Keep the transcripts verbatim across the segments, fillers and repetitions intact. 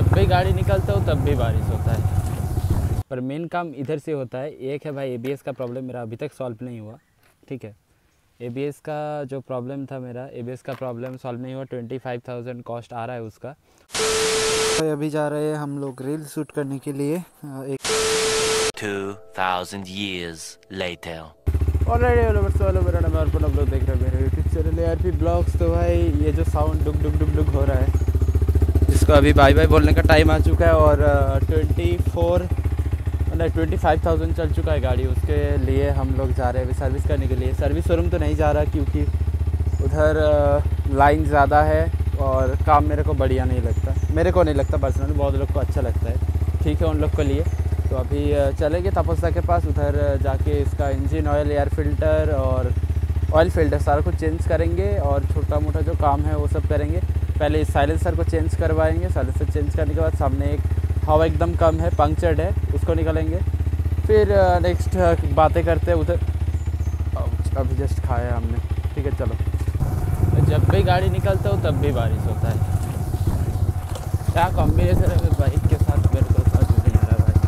जब भी गाड़ी निकलता हूँ तब भी बारिश होता है। पर मेन काम इधर से होता है। एक है भाई एबीएस का प्रॉब्लम मेरा अभी तक सॉल्व नहीं हुआ। ठीक है, एबीएस का जो प्रॉब्लम था मेरा एबीएस का प्रॉब्लम सॉल्व नहीं हुआ। ट्वेंटी फाइव थाउजेंड कॉस्ट आ रहा है उसका। भाई अभी जा रहे हैं हम लोग रील शूट करने के लिए। एक two thousand years later. Already वाले मेरा नाम अर्पण, आप लोग देख रहे हैं मेरे यूट्यूब चैनल एआरपी ब्लॉग्स। तो भाई ये जो साउंड डुक डुक डुक डुक हो रहा है, इसको अभी बाय बाय बोलने का टाइम आ चुका है। और ट्वेंटी फोर मतलब ट्वेंटी फाइव थाउजेंड चल चुका है गाड़ी। उसके लिए हम लोग जा रहे हैं अभी सर्विस करने के लिए। सर्विस शोरूम तो नहीं जा रहा क्योंकि उधर लाइन ज़्यादा है और काम मेरे को बढ़िया नहीं लगता। मेरे को नहीं लगता पर्सनली, बहुत लोग को अच्छा लगता है। ठीक है उन लोग के लिए। तो अभी चलेंगे तपस्या के पास, उधर जाके इसका इंजन ऑयल, एयर फिल्टर और ऑयल फिल्टर सारा कुछ चेंज करेंगे और छोटा मोटा जो काम है वो सब करेंगे। पहले साइलेंसर को चेंज करवाएंगे। साइलेंसर चेंज करने के बाद सामने एक हवा एकदम कम है, पंक्चर्ड है, उसको निकालेंगे। फिर नेक्स्ट बातें करते हैं उधर। अभी जस्ट खाया हमने। ठीक है चलो। जब भी गाड़ी निकलता हूँ तब भी बारिश होता है। क्या कॉम्बिनेशन है बाइक के साथ, मेरे को समझ नहीं आ रहा भाई।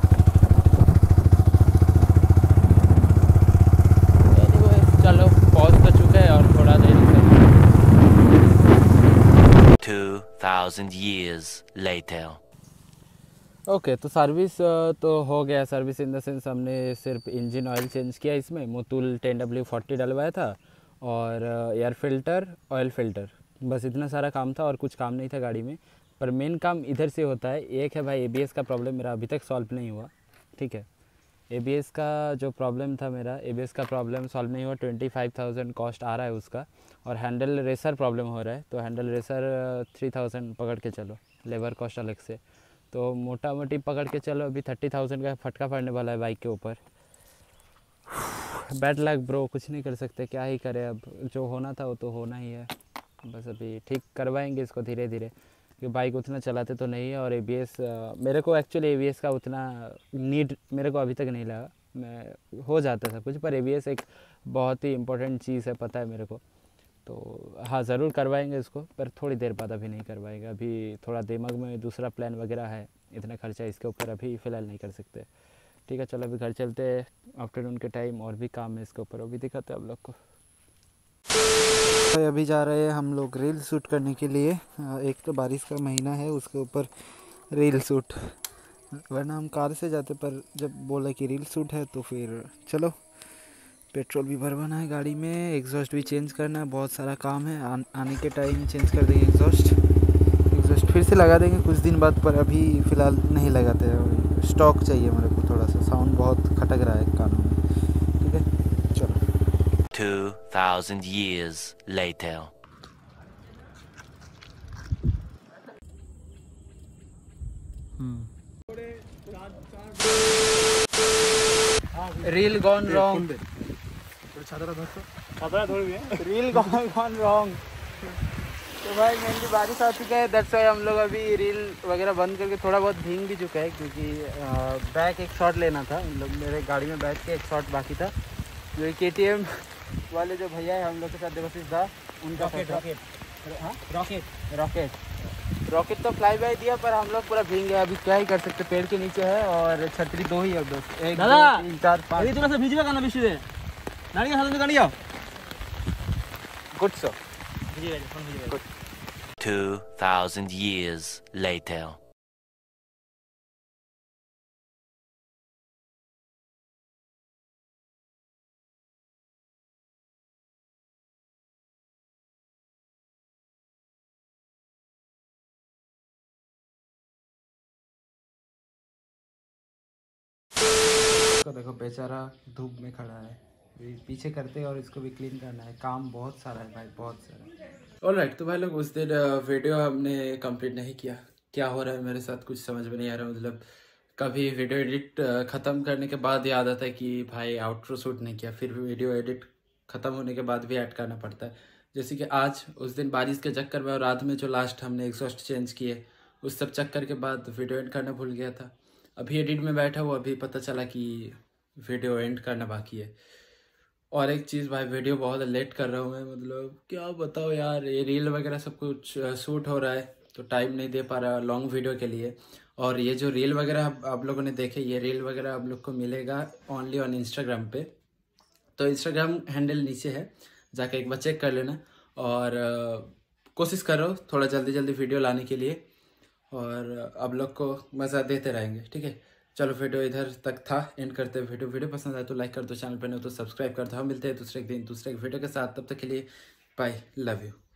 anyway, चलो पहुँच तो चुके हैं और थोड़ा देर Two thousand years later. Okay okay, तो सर्विस तो हो गया। सर्विस इन द सेंस हमने सिर्फ इंजन ऑयल चेंज किया, इसमें मोटूल टेन डब्ल्यू फोर्टी डलवाया था और एयर फिल्टर, ऑयल फिल्टर, बस इतना सारा काम था और कुछ काम नहीं था गाड़ी में। पर मेन काम इधर से होता है। एक है भाई एबीएस का प्रॉब्लम मेरा अभी तक सॉल्व नहीं हुआ। ठीक है, एबीएस का जो प्रॉब्लम था मेरा एबीएस का प्रॉब्लम सॉल्व नहीं हुआ। ट्वेंटी फाइव थाउजेंड कॉस्ट आ रहा है उसका। और हैंडल रेसर प्रॉब्लम हो रहा है, तो हैंडल रेसर थ्री थाउजेंड पकड़ के चलो, लेबर कॉस्ट अलग से। तो मोटा मोटी पकड़ के चलो अभी थर्टी थाउजेंड का फटका पड़ने वाला है बाइक के ऊपर। बैड लक ब्रो, कुछ नहीं कर सकते, क्या ही करें। अब जो होना था वो तो होना ही है। बस अभी ठीक करवाएंगे इसको धीरे धीरे, क्योंकि बाइक उतना चलाते तो नहीं है। और एबीएस मेरे को एक्चुअली एबीएस का उतना नीड मेरे को अभी तक नहीं लगा। मैं हो जाता सब कुछ, पर एबीएस एक बहुत ही इम्पोर्टेंट चीज़ है, पता है मेरे को। तो हाँ ज़रूर करवाएंगे इसको, पर थोड़ी देर बाद, अभी नहीं करवाएंगे। अभी थोड़ा दिमाग में दूसरा प्लान वगैरह है, इतना खर्चा इसके ऊपर अभी फ़िलहाल नहीं कर सकते। ठीक है चलो अभी घर चलते हैं, आफ्टरनून के टाइम और भी काम है इसके ऊपर, वो भी दिखाते हैं आप लोग को। भाई अभी जा रहे हैं हम लोग रील शूट करने के लिए। एक तो बारिश का महीना है, उसके ऊपर रील शूट, वरना हम कार से जाते, पर जब बोला कि रील शूट है तो फिर चलो। पेट्रोल भी भरवाना है गाड़ी में, एग्जॉस्ट भी चेंज करना है, बहुत सारा काम है। आ, आने के टाइम चेंज कर देंगे एग्जॉस्ट। एग्जॉस्ट फिर से लगा देंगे कुछ दिन बाद, पर अभी फ़िलहाल नहीं लगाते हैं। स्टॉक चाहिए मेरे को, थोड़ा सा साउंड बहुत खटक रहा है कानों में। ठीक है चलो। Two thousand years later. Reel gone wrong, reel gone gone wrong. तो भाई मेनली बारिश आ चुका है, दैट्स व्हाई हम लोग अभी रील वगैरह बंद करके थोड़ा बहुत भींग भी चुका है, क्योंकि बैक एक शॉट लेना था। मतलब मेरे गाड़ी में बैठ के एक शॉट बाकी था। जो केटीएम वाले जो भैया है हम लोग के साथ, देवशीष दा, उनका रॉकेट रॉकेट हाँ रॉकेट रॉकेट रॉकेट तो फ्लाई बाय दिया, पर हम लोग पूरा भींग गया। अभी क्या ही कर सकते, पेड़ के नीचे है और छतरी दो ही है बस, एक दो तीन चार पाँच। थोड़ा सा भिजवा करना बेसी दे नानी का हाथ में गाड़ी आओ good so. Two thousand years later. देखो बेचारा धूप में खड़ा है, पीछे करते हैं और इसको भी क्लीन करना है। काम बहुत सारा है भाई, बहुत सारा। ऑलराइट तो भाई लोग, उस दिन वीडियो हमने कंप्लीट नहीं किया। क्या हो रहा है मेरे साथ कुछ समझ में नहीं आ रहा। मतलब कभी वीडियो एडिट ख़त्म करने के बाद याद आता है कि भाई आउटरो शूट नहीं किया, फिर वीडियो एडिट ख़त्म होने के बाद भी ऐड करना पड़ता है। जैसे कि आज उस दिन बारिश के चक्कर में और रात में जो लास्ट हमने एग्जॉस्ट चेंज किए, उस सब चक्कर के बाद वीडियो एड करना भूल गया था। अभी एडिट में बैठा हुआ, अभी पता चला कि वीडियो एंड करना बाकी है। और एक चीज़ भाई, वीडियो बहुत लेट कर रहा हूँ मैं, मतलब क्या बताओ यार। ये रील वगैरह सब कुछ शूट हो रहा है, तो टाइम नहीं दे पा रहा लॉन्ग वीडियो के लिए। और ये जो रील वगैरह आप, आप लोगों ने देखे, ये रील वगैरह आप लोग को मिलेगा ओनली ऑन इंस्टाग्राम पे। तो इंस्टाग्राम हैंडल नीचे है, जाके एक बार चेक कर लेना। और uh, कोशिश करो थोड़ा जल्दी जल्दी वीडियो लाने के लिए, और आप लोग को मज़ा देते रहेंगे, ठीक है। चलो वीडियो इधर तक था, एंड करते हैं वीडियो। वीडियो पसंद आए तो लाइक कर दो, चैनल पर नहीं हो तो सब्सक्राइब कर दो। हम मिलते हैं दूसरे एक दिन दूसरे एक वीडियो के साथ, तब तक के लिए बाय, लव यू।